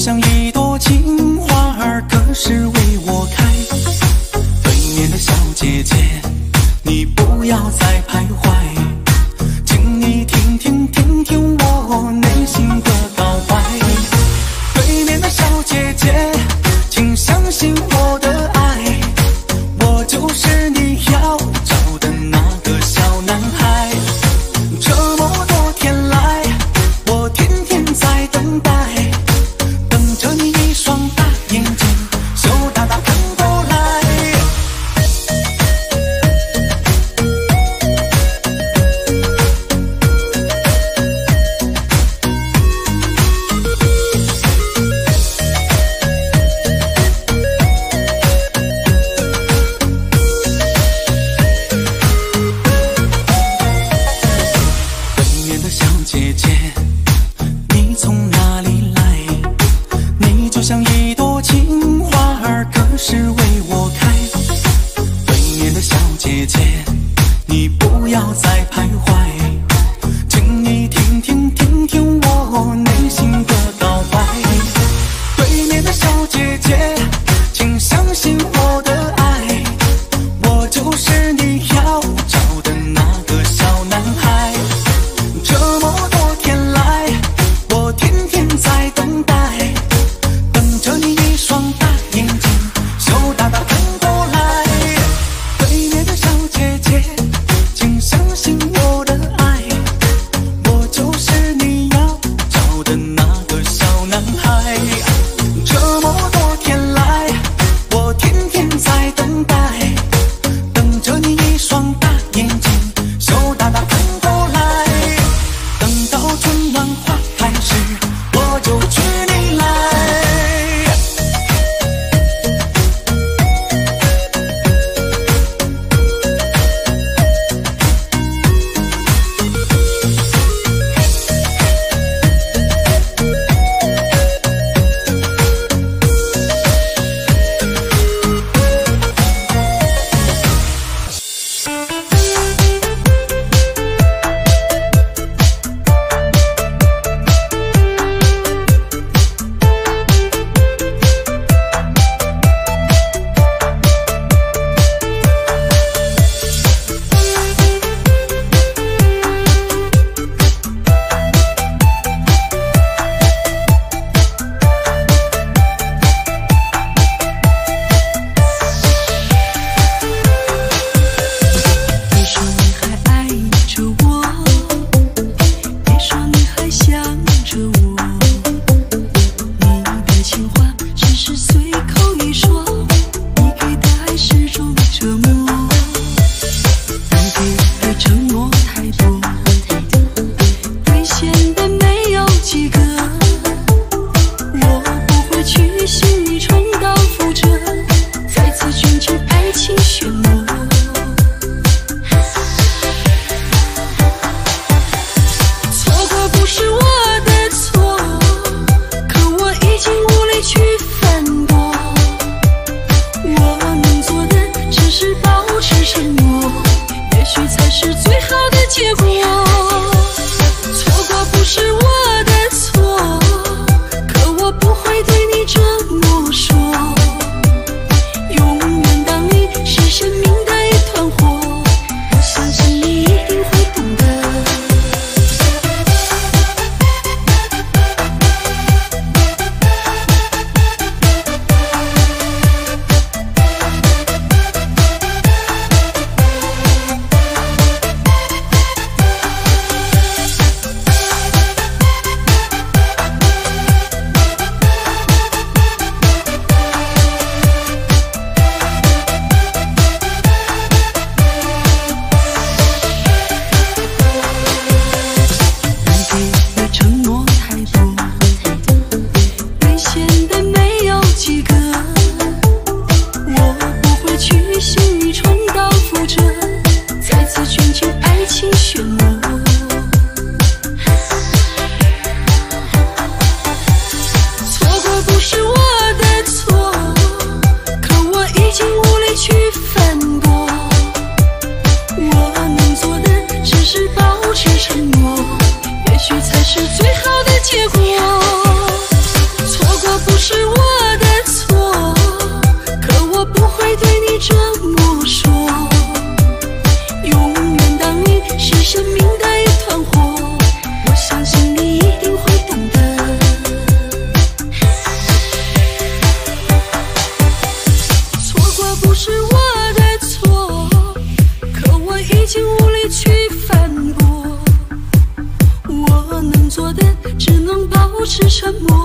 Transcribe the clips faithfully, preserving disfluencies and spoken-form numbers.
像一朵金花儿，可是为我开。对面的小姐姐，你不要再徘徊，请你听听听听我内心的告白。对面的小姐姐，请相信我的爱，我就是你要找的那个小男孩。这么多天来，我天天在等待，等着你一双大眼睛，羞答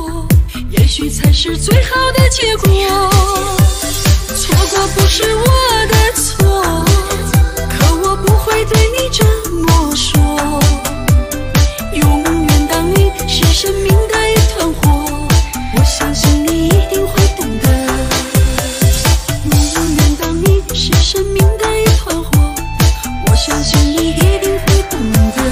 也许才是最好的结果。错过不是我的错，可我不会对你这么说。永远当你是生命的一团火，我相信你一定会懂得。永远当你是生命的一团火，我相信你一定会懂得。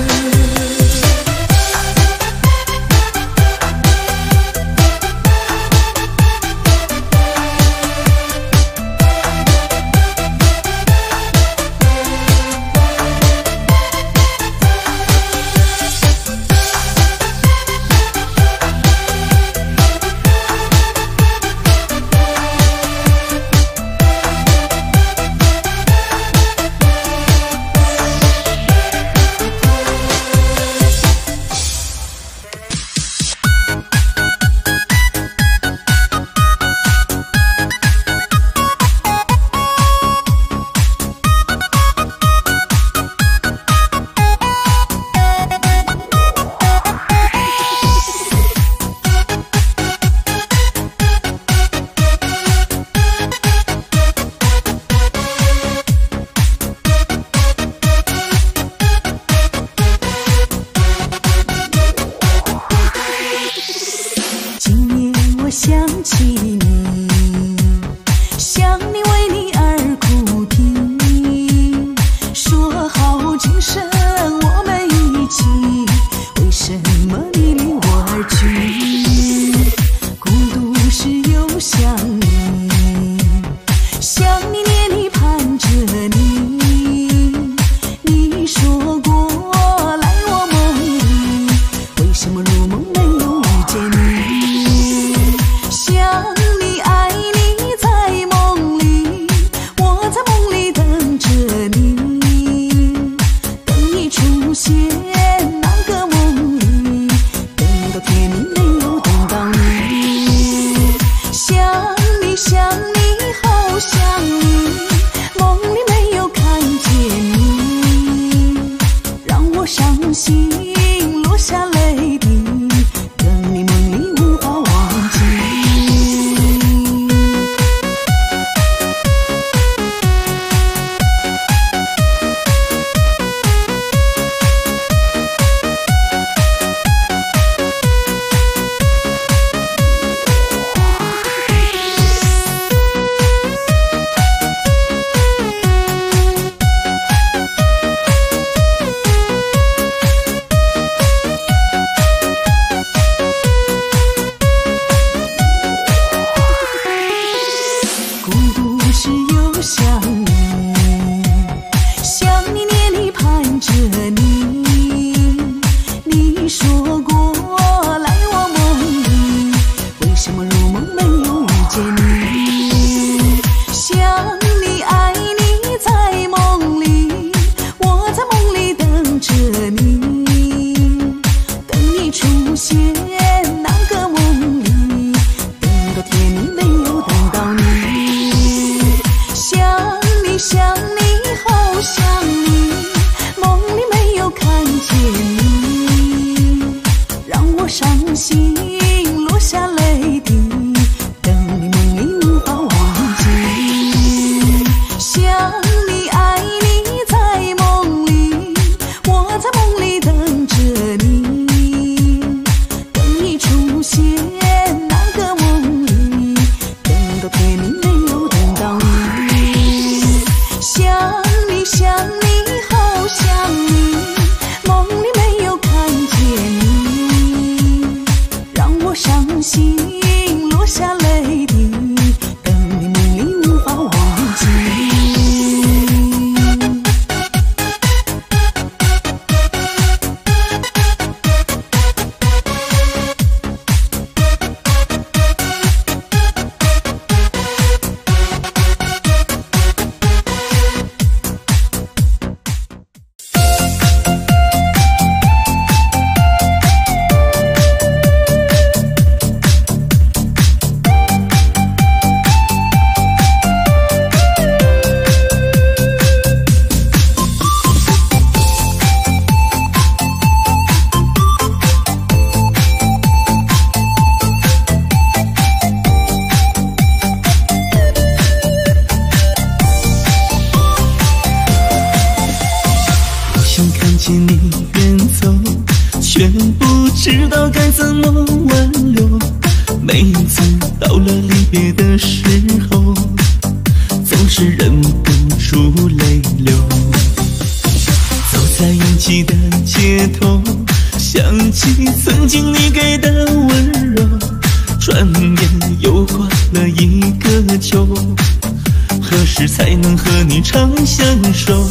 别的时候，总是忍不住泪流。走在拥挤的街头，想起曾经你给的温柔，转眼又过了一个秋，何时才能和你长相守？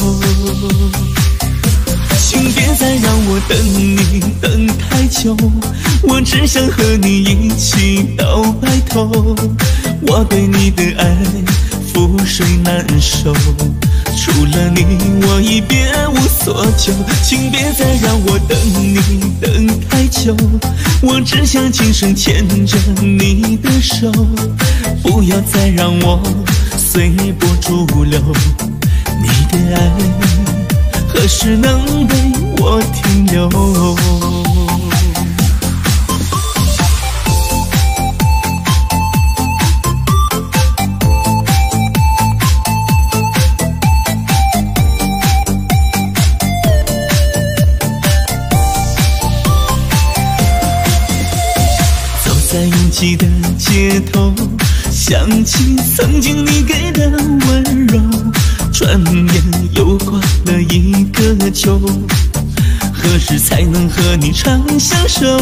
请别再让我等你等太久，我只想和你一起到白头。我对你的爱覆水难收，除了你我已别无所求。请别再让我等你等太久，我只想今生牵着你的手，不要再让我随波逐流。你的爱何时能为我停留？走在拥挤的街头，想起曾经你给的温柔，转眼又过了一个秋，何时才能和你长相守？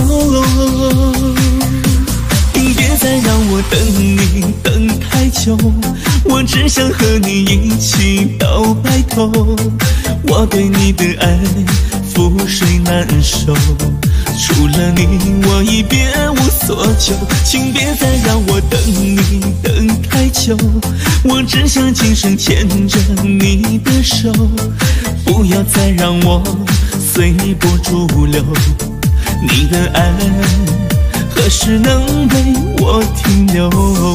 请别再让我等你等太久，我只想和你一起到白头。我对你的爱覆水难收，除了你我已别无所求。请别再让我等你等太久，我只想今生牵着你的手，不要再让我随波逐流。你的爱何时能为我停留？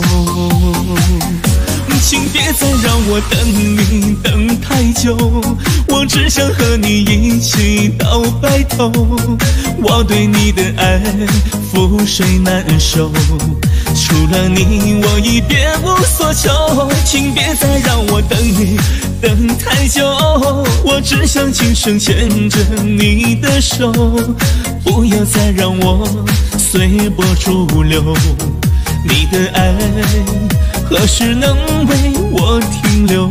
请别再让我等你等太久，我只想和你一起到白头。我对你的爱覆水难收，除了你我已别无所求。请别再让我等你等太久，我只想今生牵着你的手，不要再让我随波逐流。你的爱何时能为我停留？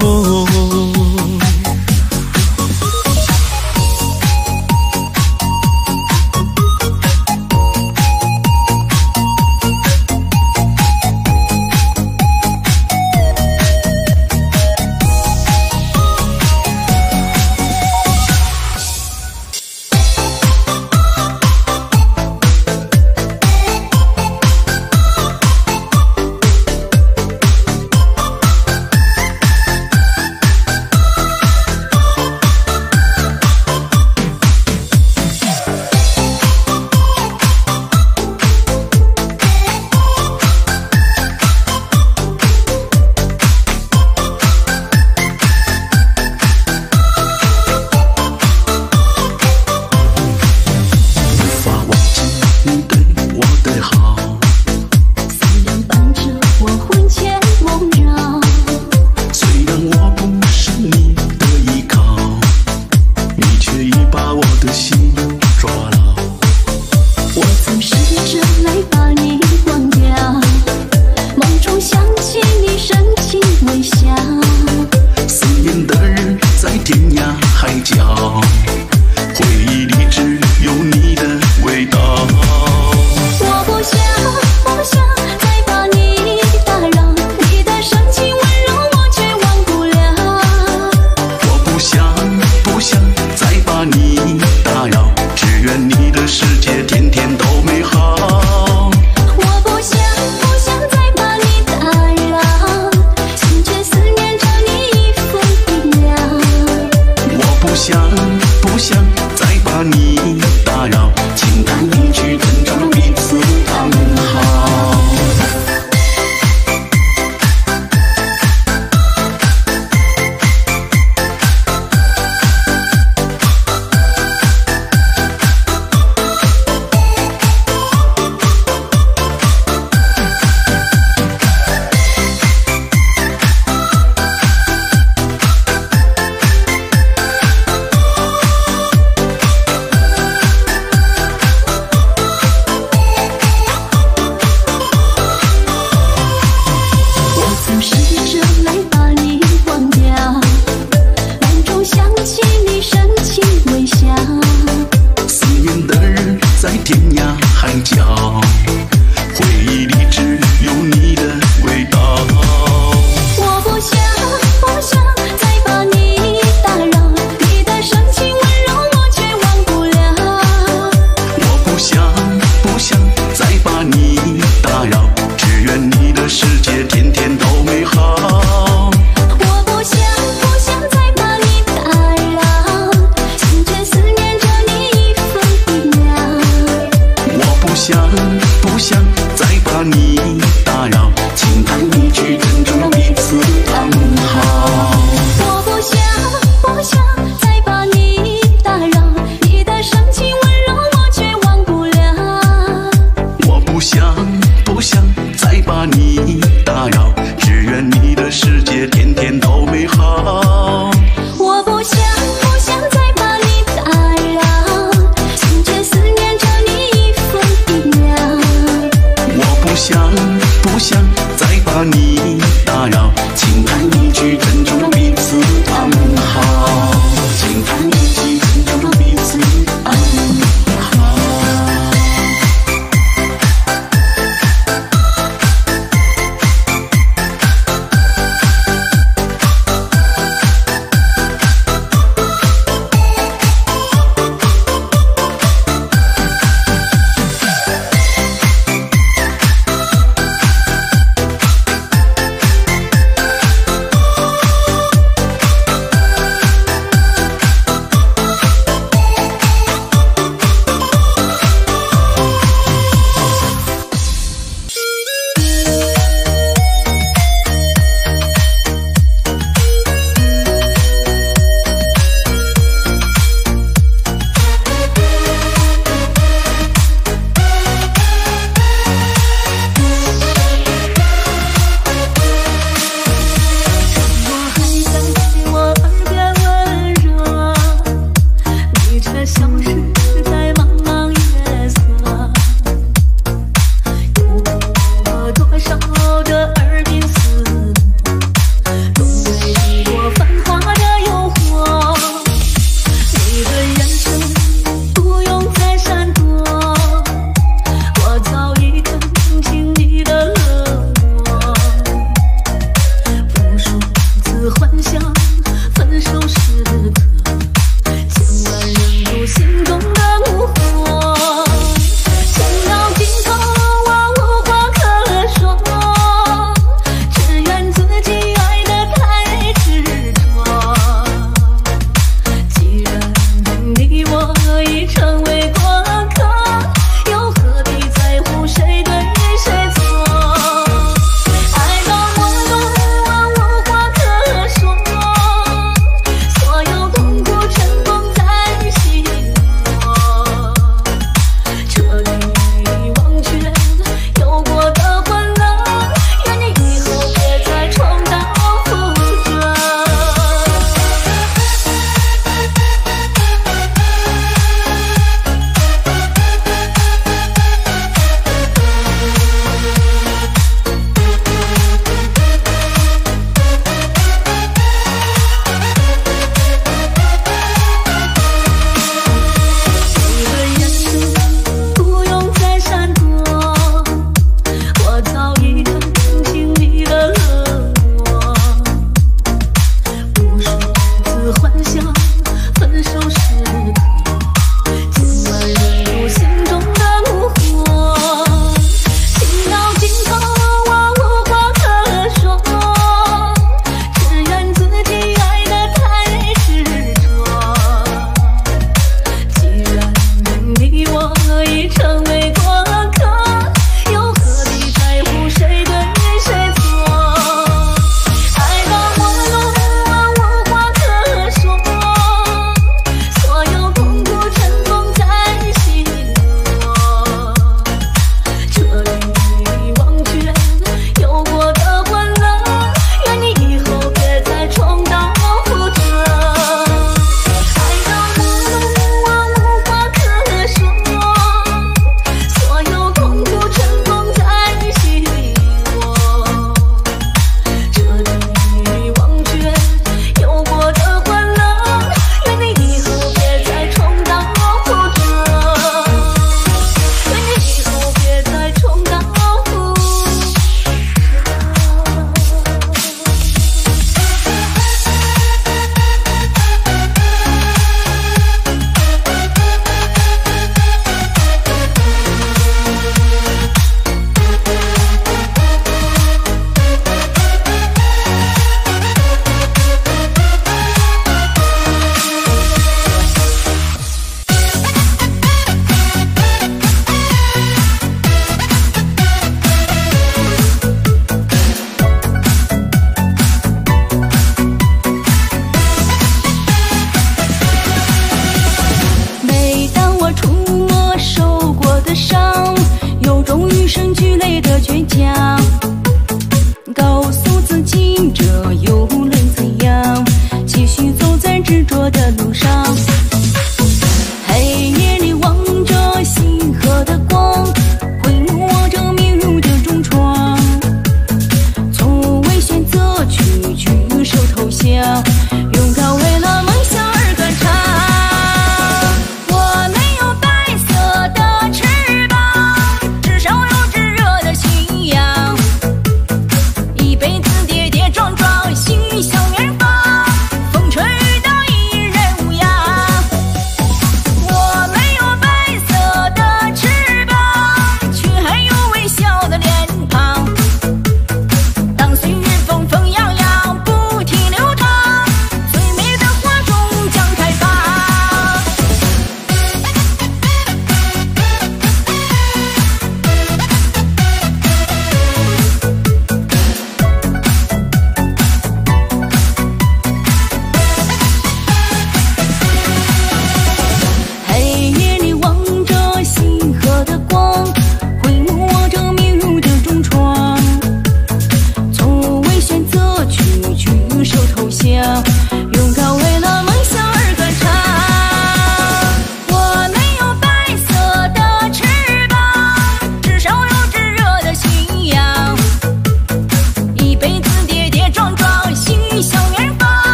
你打扰，请带你去珍重彼此安好。 我不想，不想再把你打扰，你的深情温柔我却忘不了。 我不想，不想再把你打扰，只愿你的世界天天都美好。 我不想，不想再把你打扰，心却思念着你一分一秒。 我不想，不想再把你打扰，请带你去珍重